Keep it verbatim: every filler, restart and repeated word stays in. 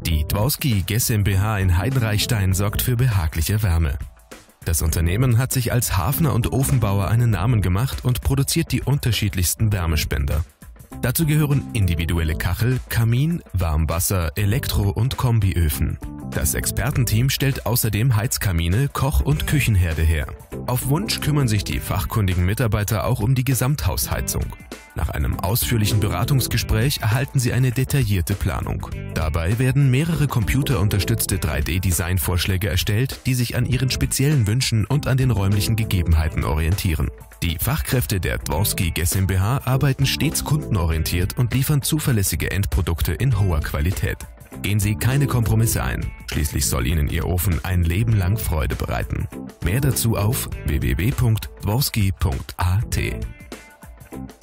Die Dworsky GmbH in Heidenreichstein sorgt für behagliche Wärme. Das Unternehmen hat sich als Hafner und Ofenbauer einen Namen gemacht und produziert die unterschiedlichsten Wärmespender. Dazu gehören individuelle Kachel, Kamin, Warmwasser, Elektro- und Kombiöfen. Das Expertenteam stellt außerdem Heizkamine, Koch- und Küchenherde her. Auf Wunsch kümmern sich die fachkundigen Mitarbeiter auch um die Gesamthausheizung. Nach einem ausführlichen Beratungsgespräch erhalten Sie eine detaillierte Planung. Dabei werden mehrere computerunterstützte drei D-Design-Vorschläge erstellt, die sich an Ihren speziellen Wünschen und an den räumlichen Gegebenheiten orientieren. Die Fachkräfte der Dworsky GmbH arbeiten stets kundenorientiert und liefern zuverlässige Endprodukte in hoher Qualität. Gehen Sie keine Kompromisse ein. Schließlich soll Ihnen Ihr Ofen ein Leben lang Freude bereiten. Mehr dazu auf w w w punkt dworsky punkt a t.